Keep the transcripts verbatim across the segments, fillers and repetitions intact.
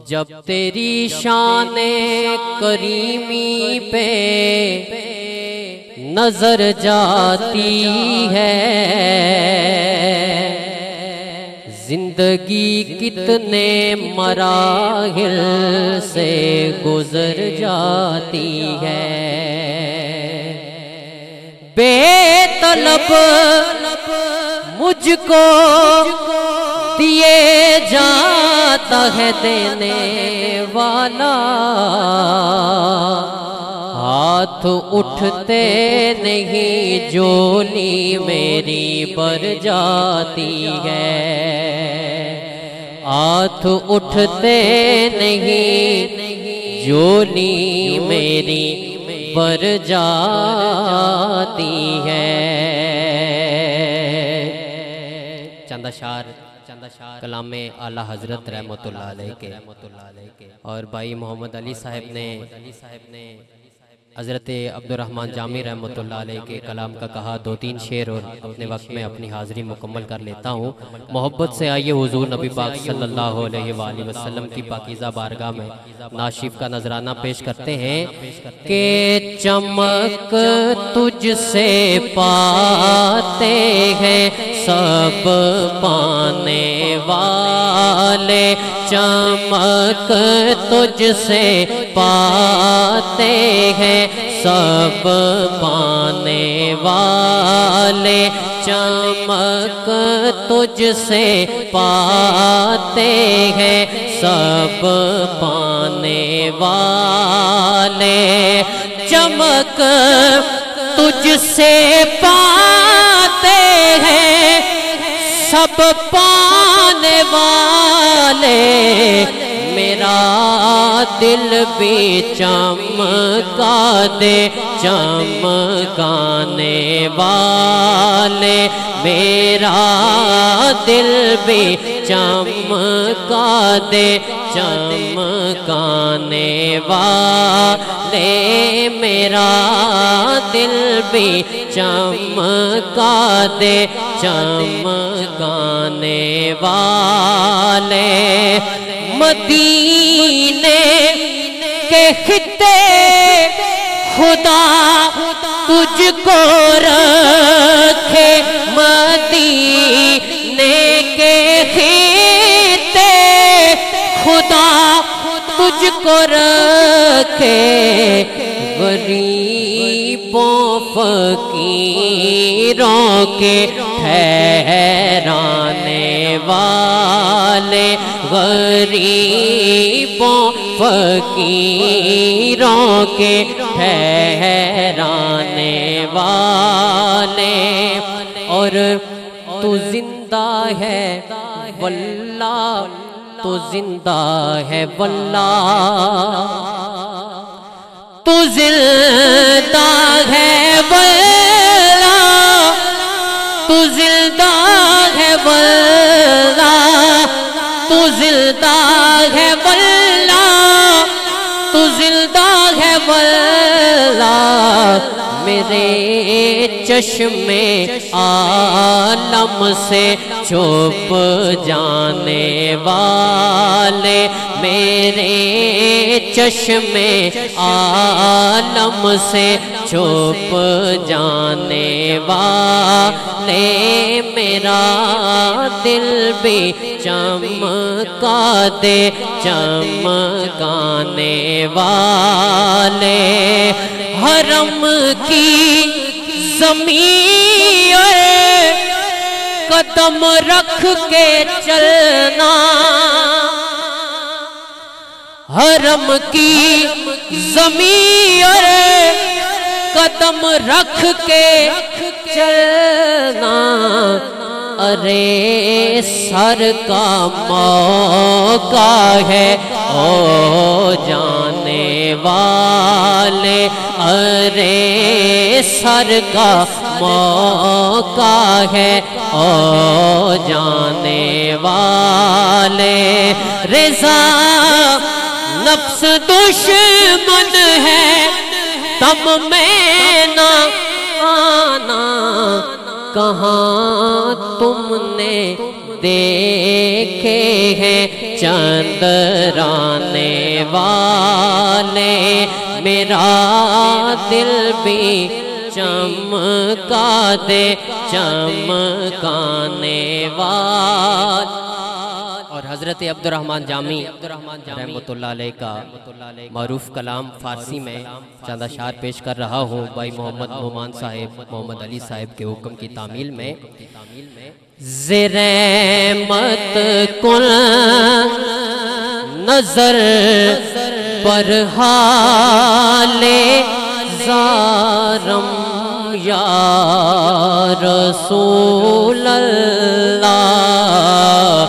جب تیری شان کریمی پہ نظر جاتی ہے، زندگی کتنے مراحل سے گزر جاتی ہے، بے طلب مجھ کو دیے جاتا ہے دینے والا، ہاتھ اٹھتے نہیں جولی میری بھر جاتی ہے، ہاتھ اٹھتے نہیں جولی میری بھر جاتی ہے۔ چند اشعار کلام اعلیٰ حضرت رحمت اللہ علیہ کے اور بھائی محمد علی صاحب نے حضرت عبد الرحمن جامی رحمت اللہ علیہ کے کلام کا کہا، دو تین شعر اور اپنے وقت میں اپنی حاضری مکمل کر لیتا ہوں۔ محبت سے آئیے حضور نبی پاک صلی اللہ علیہ وآلہ وسلم کی پاکیزہ بارگاہ میں نعت شریف کا نذرانہ پیش کرتے ہیں کہ چمک تجھ سے پاتے ہیں سب پانے والے، چمک تجھ سے پاتے ہیں سب پانے والے، چمک تجھ سے پاتے ہیں سب پانے والے، چمک تجھ سے پاتے ہیں سب پانے والے، میرا دل بھی چمکا دے چمکانے والے، میرا دل بھی چمکا دے چمکانے والے، میرا دل بھی چمکا دے چمکانے والے، مدینے کے خطے خدا تجھ کو رکھے، مدینے کے خطے خدا تجھ کو رکھے، غریبوں فقیروں کے ٹھہرانے والے، غریبوں فقیروں کے ٹھہرانے والے، اور تو زندہ ہے واللہ، تو زندہ ہے واللہ، تو زندہ ہے واللہ، تو زندہ ہے واللہ، تو زندہ ہے واللہ، تو زندہ ہے واللہ، میرے چشم عالم سے چھپ جانے والے، میرے چشم عالم سے چھپ جانے والے، میرا دل بھی چمکا دے چمکانے والے، حرم کی زمین قدم رکھ کے چلنا، حرم کی زمین قدم رکھ کے چلنا، ارے سر کا موقع ہے او جانے والے، ارے سر کا موقع ہے او جانے والے، رضا نفس دشمن ہے تم میں نہ آنا، کہاں تم نے دیکھے ہیں چندرانے والے، میرا دل بھی چمکا دے چمکانے والے۔ اور حضرت عبد الرحمن جامی رحمت اللہ علیہ کا معروف کلام فارسی میں چند اشعار پیش کر رہا ہوں بھائی محمد نعمان صاحب محمد علی صاحب کے حکم کی تعمیل میں۔ زرحمت کن نظر پر حال زارم یا رسول اللہ،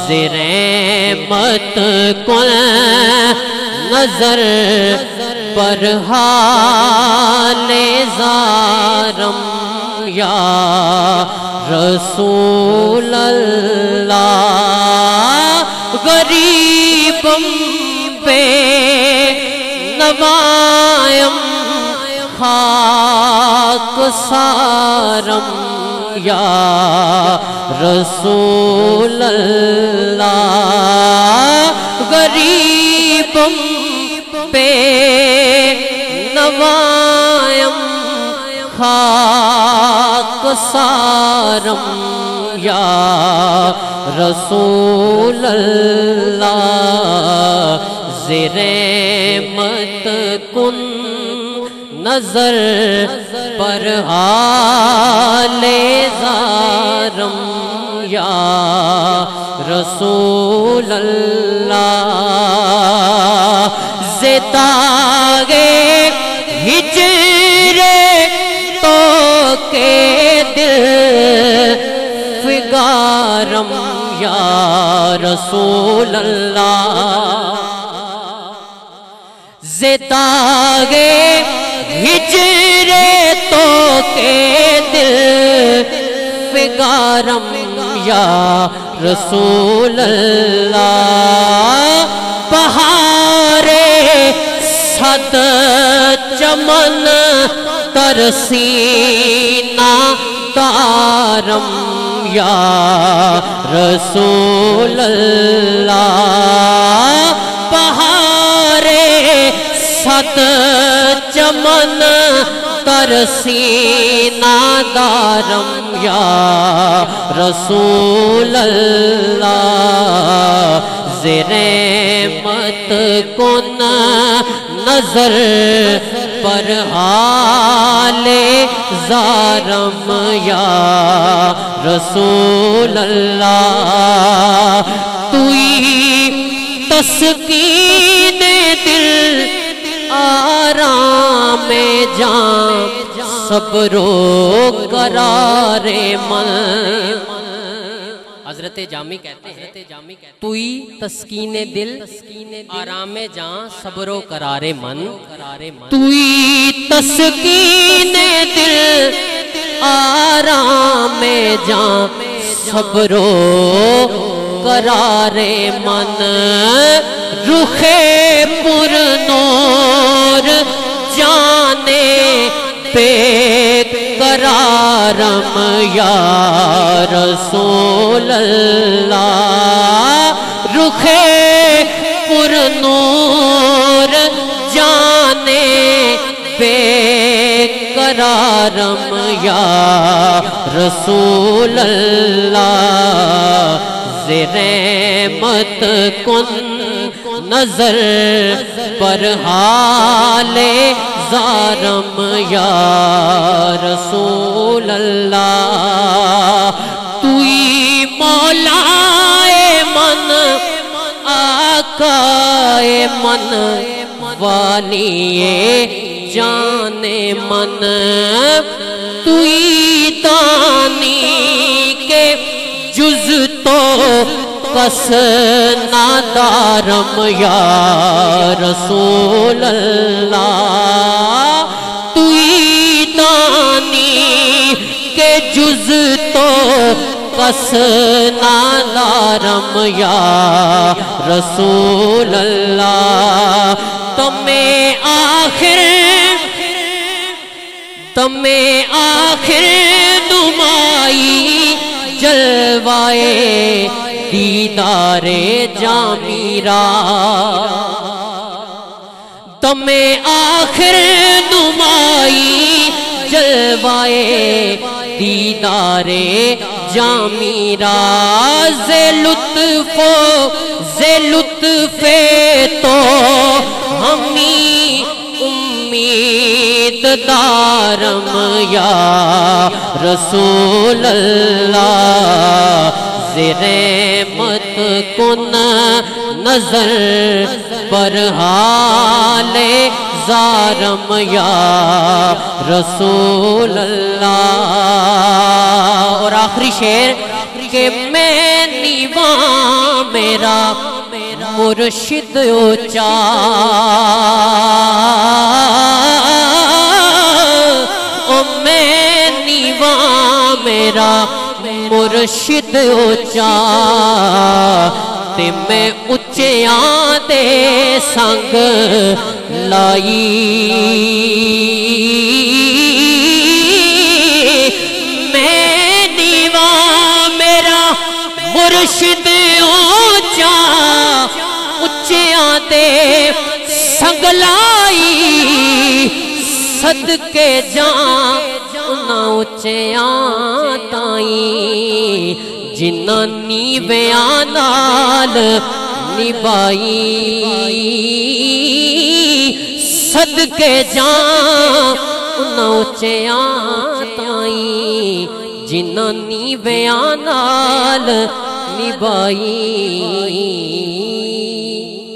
زرحمت کن نظر پر حال زارم یا رسول اللہ، غریبم بے نوائم خاک سارم یا رسول اللہ، غریبم بے نوائم خاک سارم یا رسول اللہ، زرحمت کن نظر پر حال زارم یا رسول اللہ، زداغے ہجر تو کے دل فگارم یا رسول اللہ، زداغے ہجر تو کے دل فگارم یا رسول اللہ، بہار صد چمن ترسینہ دارم یا رسول اللہ، بہار صد چمن ترسینہ دارم یا رسول اللہ، زرحمت کن نظر پر حال زارم یا رسول اللہ، توئی تسکین دل آرام جان صبر و قرار من۔ حضرت جامی کہتے ہیں توئی تسکین دل آرام جان صبر و قرار من، توئی تسکین دل آرام جان صبر و قرار من، رخ پر نور جانے پہ قرارم یا رسول اللہ، رخ پر نور جانے پہ قرارم یا رسول اللہ، زرحمت کن نظر پر حال زارم یا رسول اللہ، توئی مولائے من آقائے من والیے جان من، توئی دانی کے جز تو کس نادارم یا رسول اللہ، توئی دانی کے جز تو کس نادارم یا رسول اللہ، تمہیں آخر تمہیں آخر نمائی جلوائے دیدار جامی را دم آخر نمائی جلوائے دیدار جامی را ز لطف ز لطف تو ہمیں امید دارم یا رسول اللہ ز رحمت کن نظر پر حال زارم یا رسول اللہ. اور آخری شعر کہ میں نیواں میرا مرشد اونچا او میں نیواں میرا مرشد اونچا تے میں اچیاں دے سنگ لائی میں نیواں میرا مرشد اونچا اچیاں دے سنگ لائی صدقے جان انہاں اچیاں تائیں جنہاں نیویاں نال نبائی صدقے جان انہاں اچیاں تائیں جنہاں نیویاں نال نبائی.